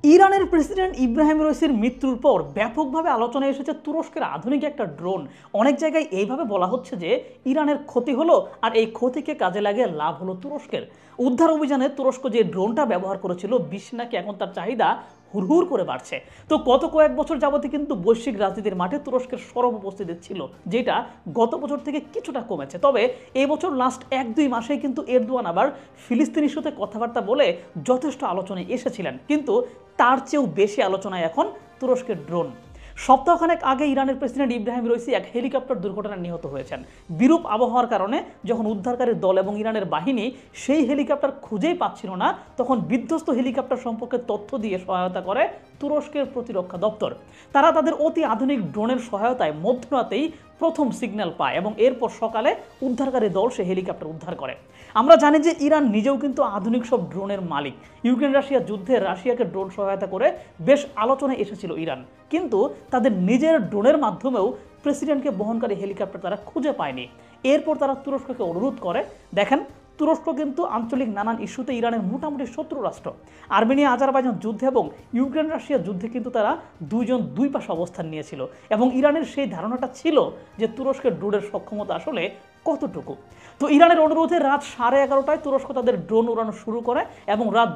ইরানের প্রেসিডেন্ট ইব্রাহিম রাইসির মৃত্যুর পর ব্যাপকভাবে আলোচনায় এসেছে তুরস্কের আধুনিক একটা ড্রোন। অনেক জায়গায় এইভাবে বলা হচ্ছে যে ইরানের ক্ষতি হলো আর এই ক্ষতিকে কাজে লাগিয়ে লাভ হলো তুরস্কের। উদ্ধার অভিযানে তুরস্ক যে ড্রোনটা ব্যবহার করেছিল বিশ্বে নাকি এখন তার চাহিদা হুড়হুড় করে বাড়ছে। তো গত কয়েক বছর যাবতীয় কিন্তু বৈশ্বিক রাজনীতির মাঠে তুরস্কের সরব উপস্থিতি ছিল, যেটা গত বছর থেকে কিছুটা কমেছে। তবে এই বছর লাস্ট 1-2 মাসেই কিন্তু এরদোয়ান আবার ফিলিস্তিন ইস্যুতে কথাবার্তা বলে যথেষ্ট আলোচনায় এসেছিলেন, কিন্তু তার চেয়েও বেশি আলোচনায় এখন তুরস্কের ড্রোন। সপ্তাহখানেক আগে ইরানের প্রেসিডেন্ট ইব্রাহিম রাইসি এক হেলিকপ্টার দুর্ঘটনায় নিহত হয়েছেন। বিরূপ আবহাওয়ার কারণে যখন উদ্ধারকারী দল এবং ইরানের বাহিনী সেই হেলিকপ্টার খুঁজেই পাচ্ছিল না, তখন বিধ্বস্ত হেলিকপ্টার সম্পর্কে তথ্য দিয়ে সহায়তা করে তুরস্কের প্রতিরক্ষা দপ্তর। তারা তাদের অতি আধুনিক ড্রোনের সহায়তায় মধ্যরাতেই প্রথম সিগন্যাল পায় এবং এরপর সকালে উদ্ধারকারী দল সে হেলিকপ্টার উদ্ধার করে। আমরা জানি যে ইরান নিজেও কিন্তু আধুনিক সব ড্রোনের মালিক। ইউক্রেন রাশিয়া যুদ্ধে রাশিয়াকে ড্রোন সহায়তা করে বেশ আলোচনায় এসেছিল ইরান, কিন্তু তাদের নিজের ড্রোনের মাধ্যমেও প্রেসিডেন্টকে বহনকারী হেলিকপ্টার তারা খুঁজে পায়নি। এরপর তারা তুরস্ককে অনুরোধ করে। দেখেন, তুরস্ক কিন্তু আঞ্চলিক নানান ইস্যুতে ইরানের মোটামুটি শত্রু রাষ্ট্র। আর্মেনিয়া আজারবাইজান যুদ্ধে এবং ইউক্রেন রাশিয়া যুদ্ধে কিন্তু তারা দুইজন দুই পাশে অবস্থান নিয়েছিল এবং ইরানের সেই ধারণাটা ছিল যে তুরস্কের ড্রোনের সক্ষমতা আসলে কতটুকু। তো ইরানের অনুরোধে রাত 11:30টায় তুরস্ক তাদের ড্রোন উড়ানো শুরু করে এবং রাত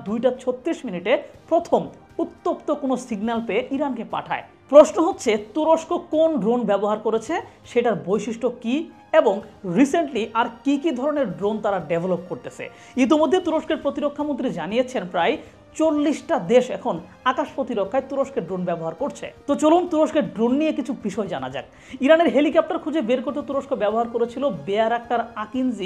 2:36 প্রথম উত্তপ্ত কোনো সিগন্যাল পেয়ে ইরানকে পাঠায়। প্রশ্ন হচ্ছে, তুরস্ক কোন ড্রোন ব্যবহার করেছে, সেটার বৈশিষ্ট্য কি এবং রিসেন্টলি আর কি কি ধরনের ড্রোন তারা ডেভেলপ করতেছে। ইতিমধ্যে তুরস্কের প্রতিরক্ষা মন্ত্রী জানিয়েছেন প্রায় 40টা দেশ এখন আকাশ প্রতিরক্ষায় তুরস্কের ড্রোন ব্যবহার করছে। তো চলুন তুরস্কের ড্রোন নিয়ে কিছু বিষয় জানা যাক। ইরানের হেলিকপ্টার খুঁজে বের করতে তুরস্ক ব্যবহার করেছিল বেয়ারাক্তার আকিনজি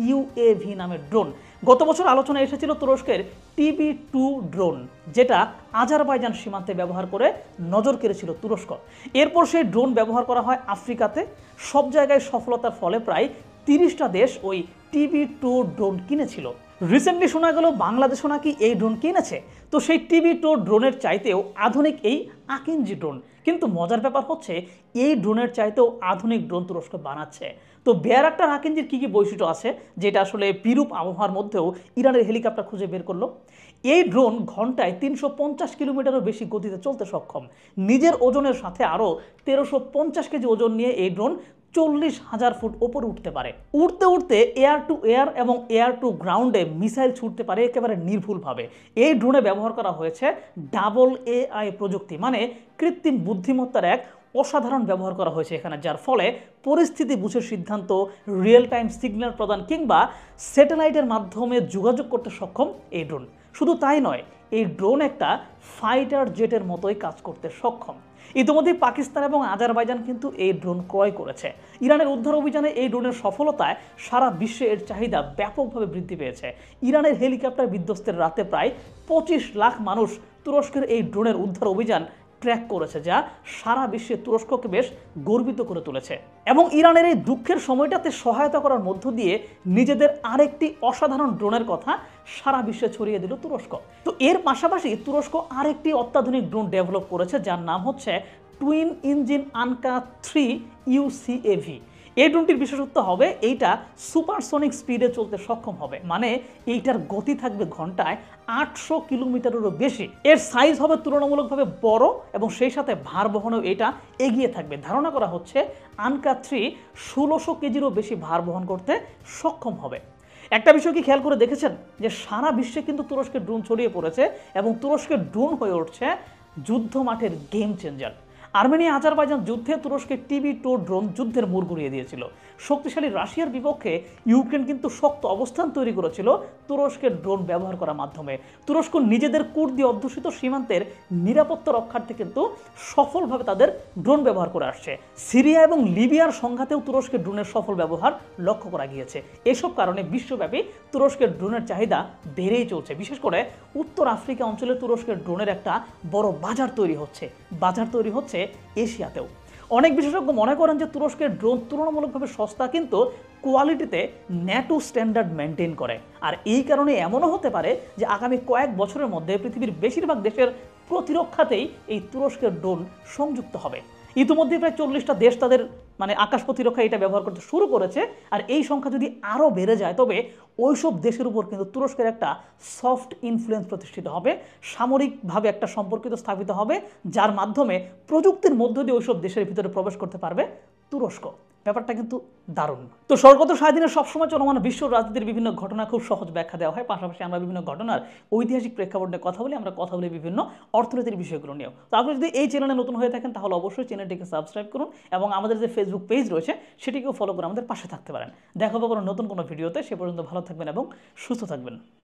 UAV নামের ড্রোন। গত বছর আলোচনায় এসেছিল তুরস্কের TB2 ড্রোন, যেটা আজারবাইজান সীমান্তে ব্যবহার করে নজর কেড়েছিল তুরস্ক। এরপর সেই ড্রোন ব্যবহার করা হয় আফ্রিকাতে। সব জায়গায় সফলতার ফলে প্রায় 30টা দেশ ওই TB2 ড্রোন কিনেছিল। রিসেন্টলি শোনা গেল বাংলাদেশও নাকি এই ড্রোন কিনেছে। তো সেই TB2 ড্রোনের চাইতেও আধুনিক এই আকিনজি ড্রোন। কিন্তু মজার ব্যাপার হচ্ছে, এই ড্রোনের চাইতেও আধুনিক ড্রোন তুরস্ক বানাচ্ছে। তো বেয়ারাক্তার আকিনজির কী কী বৈশিষ্ট্য আছে যেটা আসলে বিরূপ আবহাওয়ার মধ্যেও ইরানের হেলিকপ্টার খুঁজে বের করলো? এই ড্রোন ঘন্টায় 350 কিলোমিটারও বেশি গতিতে চলতে সক্ষম। নিজের ওজনের সাথে আরও 1350 কেজি ওজন নিয়ে এই ড্রোন 40,000 ফুট ওপরে উঠতে পারে। উড়তে উড়তে এয়ার টু এয়ার এবং এয়ার টু গ্রাউন্ডে মিসাইল ছুটতে পারে একেবারে নির্ভুলভাবে। এই ড্রোনে ব্যবহার করা হয়েছে ডাবল AI প্রযুক্তি, মানে কৃত্রিম বুদ্ধিমত্তার এক অসাধারণ ব্যবহার করা হয়েছে এখানে, যার ফলে পরিস্থিতি বুঝে সিদ্ধান্ত, রিয়েল টাইম সিগন্যাল প্রদান কিংবা স্যাটেলাইটের মাধ্যমে যোগাযোগ করতে সক্ষম এই ড্রোন। শুধু তাই নয়, এই ড্রোন একটা ফাইটার জেটের মতোই কাজ করতে সক্ষম। ইতিমধ্যে পাকিস্তান এবং আজারবাইজান কিন্তু এই ড্রোন ক্রয় করেছে। ইরানের উদ্ধার অভিযানে এই ড্রোনের সফলতায় সারা বিশ্বে এর চাহিদা ব্যাপকভাবে বৃদ্ধি পেয়েছে। ইরানের হেলিকপ্টার বিধ্বস্তের রাতে প্রায় 25 লাখ মানুষ তুরস্কের এই ড্রোনের উদ্ধার অভিযান ট্র্যাক করেছে, যা সারা বিশ্বে তুরস্ককে বেশ গর্বিত করে তুলেছে। এবং ইরানের এই দুঃখের সময়টাতে সহায়তা করার মধ্য দিয়ে নিজেদের আরেকটি অসাধারণ ড্রোনের কথা সারা বিশ্বে ছড়িয়ে দিল তুরস্ক। তো এর পাশাপাশি তুরস্ক আরেকটি অত্যাধুনিক ড্রোন ডেভেলপ করেছে, যার নাম হচ্ছে টুইন ইঞ্জিন আনকা 3 UCAV। এই ড্রোনটির বিশেষত্ব হবে এইটা সুপারসনিক স্পিডে চলতে সক্ষম হবে, মানে এইটার গতি থাকবে ঘন্টায় 800 কিলোমিটারেরও বেশি। এর সাইজ হবে তুলনামূলকভাবে বড় এবং সেই সাথে ভার বহনেও এটা এগিয়ে থাকবে। ধারণা করা হচ্ছে আনকা 3 1600 কেজিরও বেশি ভার বহন করতে সক্ষম হবে। একটা বিষয় কি খেয়াল করে দেখেছেন যে সারা বিশ্বে কিন্তু তুরস্কের ড্রোন ছড়িয়ে পড়েছে এবং তুরস্কের ড্রোন হয়ে উঠছে যুদ্ধ মাঠের গেম চেঞ্জার। আর্মেনিয়া আজারবাইজান যুদ্ধে তুরস্কের TB2 ড্রোন যুদ্ধের মোড় ঘুরিয়ে দিয়েছিল। শক্তিশালী রাশিয়ার বিপক্ষে ইউক্রেন কিন্তু শক্ত অবস্থান তৈরি করেছিল তুরস্কের ড্রোন ব্যবহার করার মাধ্যমে। তুরস্ক নিজেদের কুর্দি অধ্যুষিত সীমান্তের নিরাপত্তা রক্ষার্থে কিন্তু সফলভাবে তাদের ড্রোন ব্যবহার করে আসছে। সিরিয়া এবং লিবিয়ার সংঘাতেও তুরস্কের ড্রোনের সফল ব্যবহার লক্ষ্য করা গিয়েছে। এসব কারণে বিশ্বব্যাপী তুরস্কের ড্রোনের চাহিদা বেড়েই চলছে। বিশেষ করে উত্তর আফ্রিকা অঞ্চলে তুরস্কের ড্রোনের একটা বড় বাজার তৈরি হচ্ছে এশিয়াতেও। অনেক বিশেষজ্ঞ মনে করেন যে তুরস্কের ড্রোন তুলনামূলকভাবে সস্তা, কিন্তু কোয়ালিটিতে ন্যাটো স্ট্যান্ডার্ড মেনটেন করে। আর এই কারণে এমনও হতে পারে যে আগামী কয়েক বছরের মধ্যে পৃথিবীর বেশিরভাগ দেশের প্রতিরক্ষাতেই এই তুরস্কের ড্রোন সংযুক্ত হবে। ইতিমধ্যে প্রায় 40টা দেশ তাদের মানে আকাশ প্রতিরক্ষা এটা ব্যবহার করতে শুরু করেছে। আর এই সংখ্যা যদি আরও বেড়ে যায় তবে ওইসব দেশের উপর কিন্তু তুরস্কের একটা সফট ইনফ্লুয়েন্স প্রতিষ্ঠিত হবে, সামরিকভাবে একটা সম্পর্কিত স্থাপিত হবে, যার মাধ্যমে প্রযুক্তির মধ্য দিয়ে ওইসব দেশের ভিতরে প্রবেশ করতে পারবে তুরস্ক। ব্যাপারটা কিন্তু দারুণ। তো স্বর্গত শাহদিনের সবসময় চলমান বিশ্ব রাজনীতির বিভিন্ন ঘটনা খুব সহজ ব্যাখ্যা দেওয়া হয়, পাশাপাশি আমরা বিভিন্ন ঘটনার ঐতিহাসিক প্রেক্ষাপট নিয়ে কথা বলি, আমরা কথা বলি বিভিন্ন অর্থনীতির বিষয়গুলো নিয়েও। তো আপনি যদি এই চ্যানেলে নতুন হয়ে থাকেন তাহলে অবশ্যই চ্যানেলটিকে সাবস্ক্রাইব করুন এবং আমাদের যে ফেসবুক পেজ রয়েছে সেটিকেও ফলো করে আমাদের পাশে থাকতে পারেন। দেখা হবে কোনো নতুন কোনো ভিডিওতে, সে পর্যন্ত ভালো থাকবেন এবং সুস্থ থাকবেন।